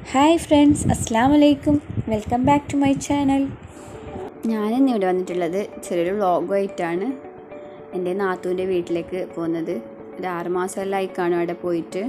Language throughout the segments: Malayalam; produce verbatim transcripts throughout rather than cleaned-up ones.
ഹായ് ഫ്രണ്ട്സ്, അസ്സാം വലൈക്കും. Welcome back to my channel. ഞാനിന്ന് ഇവിടെ വന്നിട്ടുള്ളത് ചെറിയൊരു വ്ളോഗുമായിട്ടാണ്. എൻ്റെ നാത്തൂൻ്റെ വീട്ടിലേക്ക് പോകുന്നത്. ഒരു ആറുമാസമെല്ലാം കാണും അവിടെ പോയിട്ട്.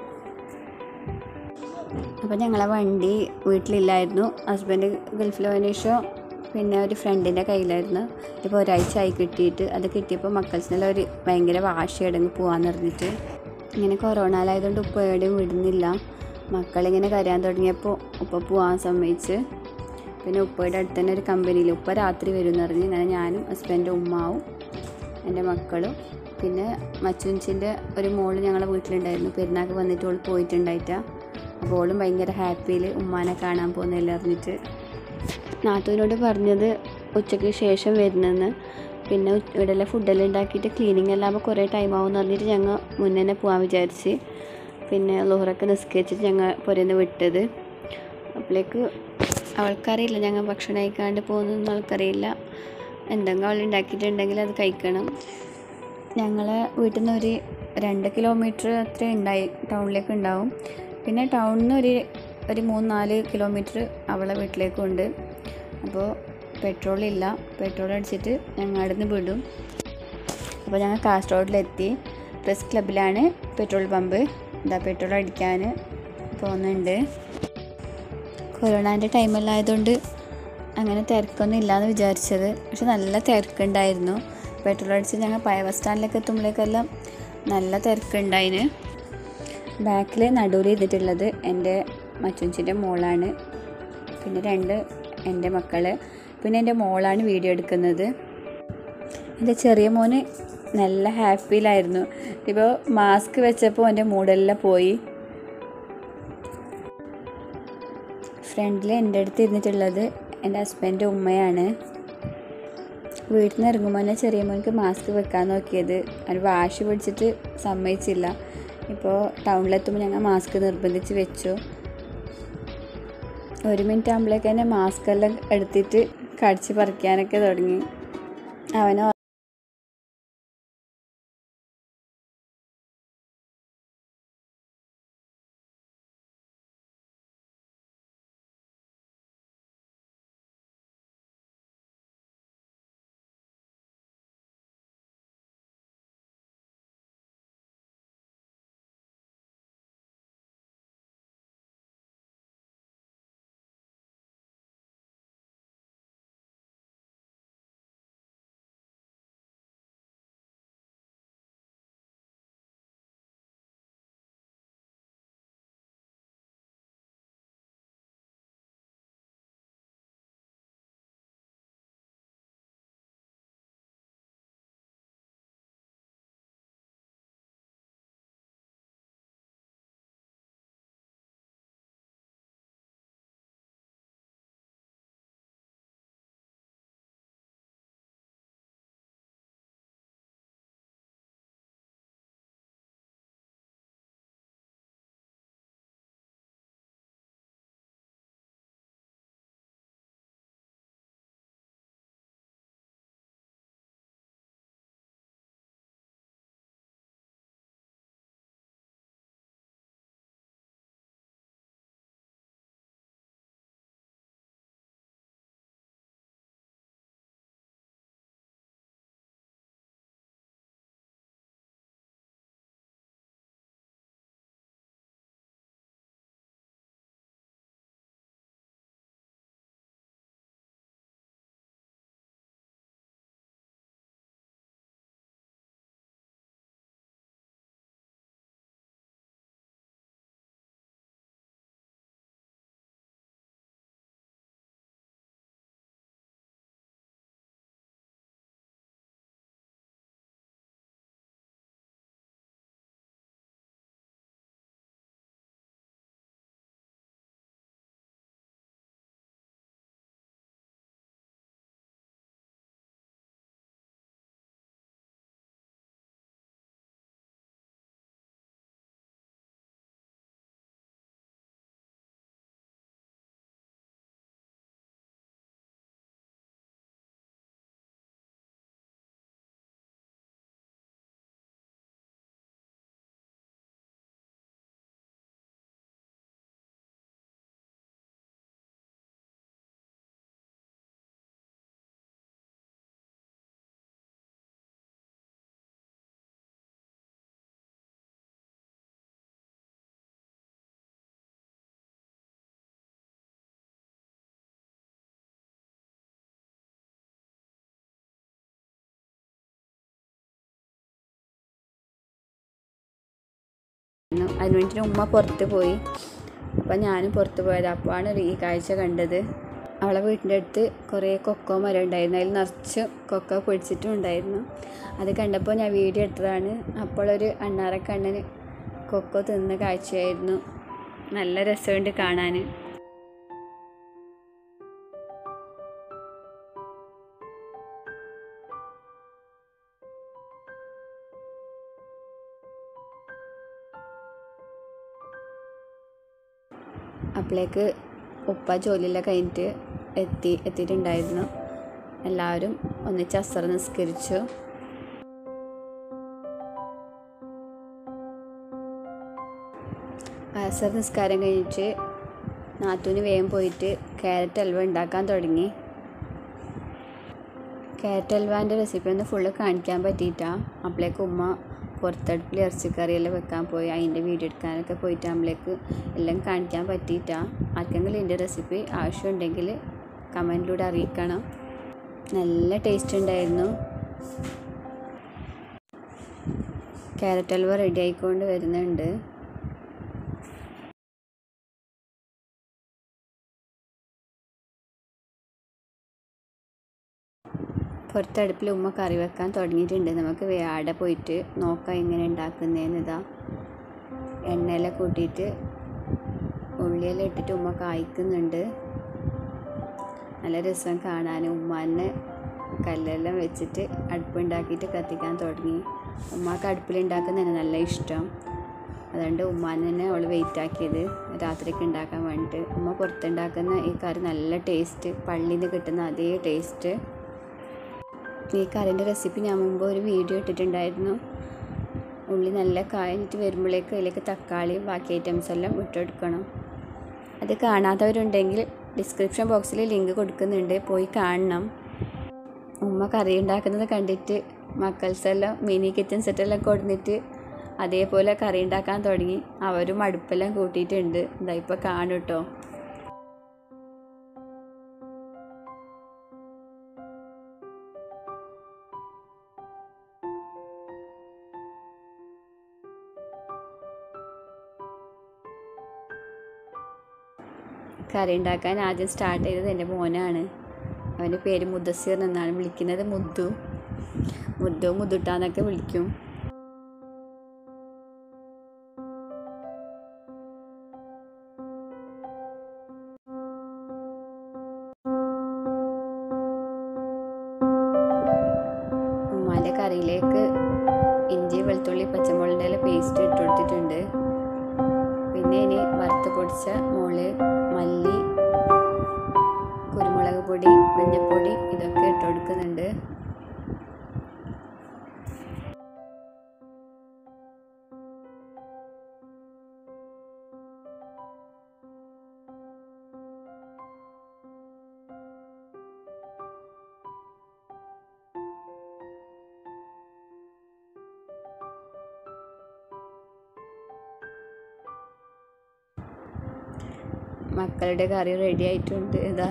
അപ്പോൾ ഞങ്ങളെ വണ്ടി വീട്ടിലില്ലായിരുന്നു. ഹസ്ബൻഡ് ഗൾഫിൽ പോയതിന് ശേഷം പിന്നെ ഒരു ഫ്രണ്ടിൻ്റെ കയ്യിലായിരുന്നു. ഇപ്പോൾ ഒരാഴ്ച ആയി കിട്ടിയിട്ട്. അത് കിട്ടിയപ്പോൾ മക്കൾസിനെല്ലാം ഒരു ഭയങ്കര വാശിയടങ്ങ് പോകാമെന്ന് പറഞ്ഞിട്ട്. ഇങ്ങനെ കൊറോണയിലായതുകൊണ്ട് ഉപ്പ എവിടെയും വിടുന്നില്ല. മക്കളിങ്ങനെ കരയാൻ തുടങ്ങിയപ്പോൾ ഉപ്പ പോകാൻ സമ്മതിച്ച്. പിന്നെ ഉപ്പയുടെ അടുത്ത് തന്നെ ഒരു കമ്പനിയിൽ ഉപ്പ രാത്രി വരും എന്ന് പറഞ്ഞ് ഇങ്ങനെ ഞാനും ഹസ്ബൻഡും ഉമ്മാവും എൻ്റെ മക്കളും പിന്നെ മച്ചുഞ്ചിൻ്റെ ഒരു മോള് ഞങ്ങളെ വീട്ടിലുണ്ടായിരുന്നു. പെരുന്നാൾക്ക് വന്നിട്ട് ഓൾ പോയിട്ടുണ്ടായിട്ടാണ്. അപ്പോൾ ഓളും ഭയങ്കര ഹാപ്പിയിൽ ഉമ്മാനെ കാണാൻ പോകുന്നില്ല അറിഞ്ഞിട്ട്. നാത്തൂനോട് പറഞ്ഞത് ഉച്ചയ്ക്ക് ശേഷം വരുന്നെന്ന്. പിന്നെ ഇവിടെയുള്ള ഫുഡെല്ലാം ഉണ്ടാക്കിയിട്ട് ക്ലീനിങ് എല്ലാം ആകുമ്പോൾ കുറേ ടൈം ആവും എന്ന് പറഞ്ഞിട്ട് ഞങ്ങൾ മുന്നേ തന്നെ പോകാൻ വിചാരിച്ച്. പിന്നെ ലോഹറൊക്കെ നിസ്കരിച്ചിട്ട് ഞങ്ങൾ പുരന്ന് വിട്ടത്. അപ്പോഴേക്ക് അവൾക്കറിയില്ല ഞങ്ങൾ ഭക്ഷണം കഴിക്കാണ്ട് പോകുന്നതൊന്നും അവൾക്കറിയില്ല. എന്തെങ്കിലും അവൾ ഉണ്ടാക്കിയിട്ടുണ്ടെങ്കിൽ അത് കഴിക്കണം. ഞങ്ങളെ വീട്ടിൽ നിന്ന് ഒരു രണ്ട് കിലോമീറ്റർ അത്ര ഉണ്ടായി ടൗണിലേക്ക് ഉണ്ടാവും. പിന്നെ ടൗണിൽ നിന്ന് ഒരു ഒരു മൂന്ന് നാല് കിലോമീറ്റർ അവളെ വീട്ടിലേക്കും ഉണ്ട്. അപ്പോൾ പെട്രോളില്ല. പെട്രോൾ അടിച്ചിട്ട് ഞങ്ങൾ അവിടെ നിന്ന് വിടും. അപ്പോൾ ഞങ്ങൾ കാസർഗോഡിലെത്തി. പ്രസ് ക്ലബിലാണ് പെട്രോൾ പമ്പ്. എന്താ പെട്രോൾ അടിക്കാൻ പോകുന്നുണ്ട്. കൊറോണേൻ്റെ ടൈമെല്ലാം ആയതുകൊണ്ട് അങ്ങനെ തിരക്കൊന്നും ഇല്ലയെന്ന് വിചാരിച്ചത്. പക്ഷെ നല്ല തിരക്കുണ്ടായിരുന്നു. പെട്രോൾ അടിച്ച് ഞങ്ങൾ പഴയ ബസ് സ്റ്റാൻഡിലേക്ക് എത്തുമ്പോഴേക്കെല്ലാം നല്ല തിരക്കുണ്ടായിന്. ബാക്കിൽ നടുവിൽ ഇരുന്നിട്ടുള്ളത് എൻ്റെ മച്ചുഞ്ചിൻ്റെ മോളാണ്. പിന്നെ രണ്ട് എൻ്റെ മക്കൾ. പിന്നെ എൻ്റെ മോളാണ് വീഡിയോ എടുക്കുന്നത്. എൻ്റെ ചെറിയ മോന് നല്ല ഹാപ്പിയിലായിരുന്നു. ഇപ്പോൾ മാസ്ക് വെച്ചപ്പോൾ എൻ്റെ മൂടെല്ലാം പോയി. ഫ്രണ്ടിൽ എൻ്റെ അടുത്ത് ഇരുന്നിട്ടുള്ളത് എൻ്റെ ഹസ്ബൻഡ് ഉമ്മയാണ്. വീട്ടിൽ നിന്ന് ഇറങ്ങുമ്പോൾ തന്നെ ചെറിയ മോനക്ക് മാസ്ക് വെക്കാൻ നോക്കിയത്. അവർ വാശി പിടിച്ചിട്ട് സമ്മതിച്ചില്ല. ഇപ്പോൾ ടൗണിലെത്തുമ്പോൾ ഞങ്ങൾ മാസ്ക് നിർബന്ധിച്ച് വെച്ചു. ഒരു മിനിറ്റ് ആകുമ്പോഴേക്ക് തന്നെ മാസ്ക് എല്ലാം എടുത്തിട്ട് കടിച്ച് പറിക്കാനൊക്കെ തുടങ്ങി. അവന് അതിന് വേണ്ടിയിട്ട് ഉമ്മ പുറത്ത് പോയി. അപ്പം ഞാനും പുറത്ത് പോയത്. അപ്പോഴാണ് ഈ കാഴ്ച കണ്ടത്. അവളെ വീട്ടിൻ്റെ അടുത്ത് കുറേ കൊക്കോ മരം ഉണ്ടായിരുന്നു. അതിൽ നിറച്ച് കൊക്കോ പൊടിച്ചിട്ടും ഉണ്ടായിരുന്നു. അത് കണ്ടപ്പോൾ ഞാൻ വീഡിയോ എടുത്തതാണ്. അപ്പോഴൊരു അണ്ണാറക്കണ്ണന് കൊക്കോ തിന്ന കാഴ്ചയായിരുന്നു. നല്ല രസമുണ്ട് കാണാൻ. അപ്പോഴേക്ക് ഉപ്പ ജോലിയെല്ലാം കഴിഞ്ഞിട്ട് എത്തി എത്തിയിട്ടുണ്ടായിരുന്നു. എല്ലാവരും ഒന്നിച്ച് അസർ നിസ്കരിച്ചു. അസർ നിസ്കാരം കഴിഞ്ഞിട്ട് നാത്തൂന് വേഗം പോയിട്ട് ക്യാരറ്റ് ഹൽവ ഉണ്ടാക്കാൻ തുടങ്ങി. ക്യാരറ്റ് ഹൽവാൻ്റെ റെസിപ്പി ഒന്ന് ഫുള്ള് കാണിക്കാൻ പറ്റിയിട്ടാണ്. അപ്പോഴേക്ക് ഉമ്മ പുറത്തടുപ്പിൽ ഇറച്ചിക്കറിയെല്ലാം വെക്കാൻ പോയി. അതിൻ്റെ വീഡിയോ എടുക്കാനൊക്കെ പോയിട്ട് നമ്മളേക്ക് എല്ലാം കാണിക്കാൻ പറ്റിയിട്ടാണ്. ആർക്കെങ്കിലും ഇതിൻ്റെ റെസിപ്പി ആവശ്യമുണ്ടെങ്കിൽ കമൻറ്റിലൂടെ അറിയിക്കണം. നല്ല ടേസ്റ്റ് ഉണ്ടായിരുന്നു. ക്യാരറ്റ് ഹൽവ റെഡി ആയിക്കൊണ്ട് വരുന്നുണ്ട്. പുറത്തടുപ്പിൽ ഉമ്മ കറി വെക്കാൻ തുടങ്ങിയിട്ടുണ്ട്. നമുക്ക് വേടെ പോയിട്ട് നോക്കാം എങ്ങനെ ഉണ്ടാക്കുന്നതെന്ന്. ഇതാ എണ്ണയെല്ലാം കൂട്ടിയിട്ട് ഉള്ളിയെല്ലാം ഇട്ടിട്ട് ഉമ്മ കായ്ക്കുന്നുണ്ട്. നല്ല രസം കാണാൻ. ഉമ്മാനെ കല്ലെല്ലാം വെച്ചിട്ട് അടുപ്പുണ്ടാക്കിയിട്ട് കത്തിക്കാൻ തുടങ്ങി. ഉമ്മാക്ക് അടുപ്പിലുണ്ടാക്കുന്നതന്നെ നല്ല ഇഷ്ടം. അതുകൊണ്ട് ഉമ്മാനെ തന്നെ അവൾ വെയിറ്റ് ആക്കിയത് രാത്രിക്ക് ഉണ്ടാക്കാൻ വേണ്ടിയിട്ട്. ഉമ്മ പുറത്തുണ്ടാക്കുന്ന ഈ കറി നല്ല ടേസ്റ്റ്, പള്ളിയിൽ നിന്ന് കിട്ടുന്ന അതേ ടേസ്റ്റ്. ഈ കറിൻ്റെ റെസിപ്പി ഞാൻ മുമ്പ് ഒരു വീഡിയോ ഇട്ടിട്ടുണ്ടായിരുന്നു. ഉള്ളി നല്ല കാഞ്ഞിട്ട് വരുമ്പോഴേക്ക് അതിലേക്ക് തക്കാളിയും ബാക്കി ഐറ്റംസ് എല്ലാം ഇട്ടെടുക്കണം. അത് കാണാത്തവരുണ്ടെങ്കിൽ ഡിസ്ക്രിപ്ഷൻ ബോക്സിൽ ലിങ്ക് കൊടുക്കുന്നുണ്ട്, പോയി കാണണം. ഉമ്മ കറി ഉണ്ടാക്കുന്നത് കണ്ടിട്ട് മക്കൾസെല്ലാം മിനി കിച്ചൺ സെറ്റെല്ലാം കൊടുത്തിട്ട് അതേപോലെ കറി ഉണ്ടാക്കാൻ തുടങ്ങി. അവരും അടുപ്പെല്ലാം കൂട്ടിയിട്ടുണ്ട്. ഇതാ ഇപ്പോൾ കാണും കേട്ടോ. കറി ഉണ്ടാക്കാൻ ആദ്യം സ്റ്റാർട്ട് ചെയ്തത് എൻ്റെ മോനാണ്. അവൻ്റെ പേര് മുദ്ദസ്സിർ എന്നാണ് വിളിക്കുന്നത്. മുദ്ദു മുദ്ദു മുദ്ദുട്ടാന്നൊക്കെ വിളിക്കും. ഉമ്മാൻ്റെ കറിയിലേക്ക് ഇഞ്ചി വെളുത്തുള്ളി പച്ചമുളകിൻ്റെ പേസ്റ്റ് ഇട്ട് കൊടുത്തിട്ടുണ്ട്. പിന്നെ ഇനി വറുത്ത് പൊടിച്ച മുളക്, മല്ലി, കുരുമുളക് പൊടി, മഞ്ഞൾപ്പൊടി ഇതൊക്കെ ഇട്ട് കൊടുക്കുന്നുണ്ട്. മക്കളുടെ കറി റെഡി ആയിട്ടുണ്ട്. ഇതാ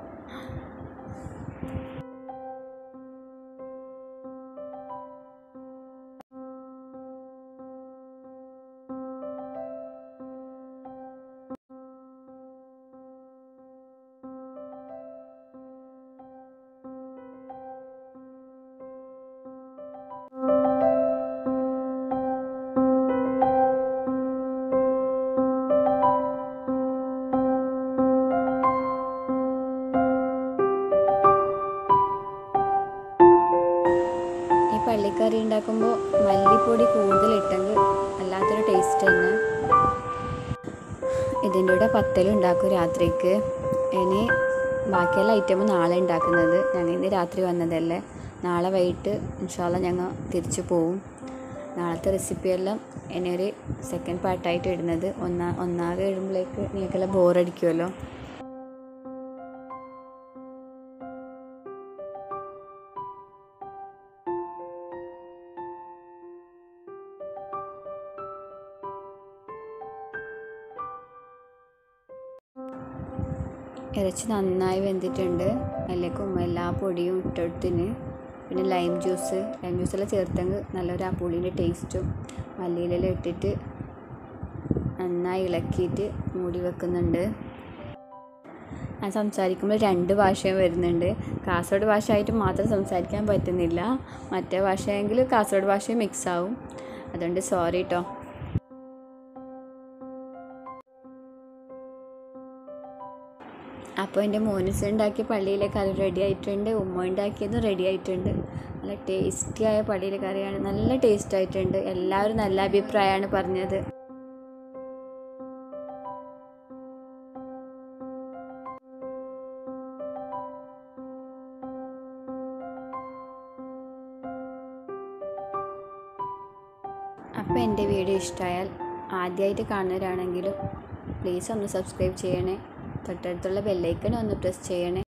പള്ളിക്കറി ഉണ്ടാക്കുമ്പോൾ മല്ലിപ്പൊടി കൂടുതലിട്ടെങ്കിൽ അല്ലാത്തൊരു ടേസ്റ്റ് തന്നെ. ഇതിൻ്റെ കൂടെ പത്തലുണ്ടാക്കും രാത്രിക്ക്. ഇനി ബാക്കിയുള്ള ഐറ്റം നാളെ ഉണ്ടാക്കുന്നത്. ഞങ്ങൾ ഇന്ന് രാത്രി വന്നതല്ലേ, നാളെ വൈകിട്ട് ഇൻഷാ അല്ലാഹ് ഞങ്ങൾ തിരിച്ചു പോവും. നാളത്തെ റെസിപ്പിയെല്ലാം ഇനി ഒരു സെക്കൻഡ് പാർട്ടായിട്ട് ഇടുന്നത്. ഒന്നാ ഒന്നാകെ ഇടുമ്പോഴേക്ക് നിങ്ങൾക്കെല്ലാം ബോറടിക്കുമല്ലോ. ഇറച്ചി നന്നായി വെന്തിട്ടുണ്ട്. അതിലേക്ക് ഉമ്മ എല്ലാ പൊടിയും ഇട്ടെടുത്തിന്. പിന്നെ ലൈം ജ്യൂസ് ലൈം ജ്യൂസെല്ലാം ചേർത്തെങ്കിൽ നല്ലൊരു ആ പുളീൻ്റെ ടേസ്റ്റും മല്ലിയിലെല്ലാം ഇട്ടിട്ട് നന്നായി ഇളക്കിയിട്ട് മൂടി വെക്കുന്നുണ്ട്. ഞാൻ സംസാരിക്കുമ്പോൾ രണ്ട് ഭാഷയും വരുന്നുണ്ട്. കാസർഗോഡ് ഭാഷ ആയിട്ട് മാത്രം സംസാരിക്കാൻ പറ്റുന്നില്ല. മറ്റേ ഭാഷയെങ്കിൽ കാസർഗോഡ് ഭാഷയും മിക്സ് ആവും. അതുകൊണ്ട് സോറി കേട്ടോ. അപ്പോൾ എൻ്റെ മോനിസ് ഉണ്ടാക്കിയ പള്ളിയിലെ കറി റെഡി ആയിട്ടുണ്ട്. ഉമ്മ ഉണ്ടാക്കിയതും റെഡി ആയിട്ടുണ്ട്. നല്ല ടേസ്റ്റിയായ പള്ളിയിലെ കറിയാണ്. നല്ല ടേസ്റ്റ് ആയിട്ടുണ്ട്. എല്ലാവരും നല്ല അഭിപ്രായമാണ് പറഞ്ഞത്. അപ്പോൾ എൻ്റെ വീഡിയോ ഇഷ്ടമായാൽ ആദ്യമായിട്ട് കാണുന്നവരാണെങ്കിലും പ്ലീസ് ഒന്ന് സബ്സ്ക്രൈബ് ചെയ്യണേ. തൊട്ടടുത്തുള്ള ബെല്ലൈക്കൺ ഒന്ന് പ്രസ് ചെയ്യണേ.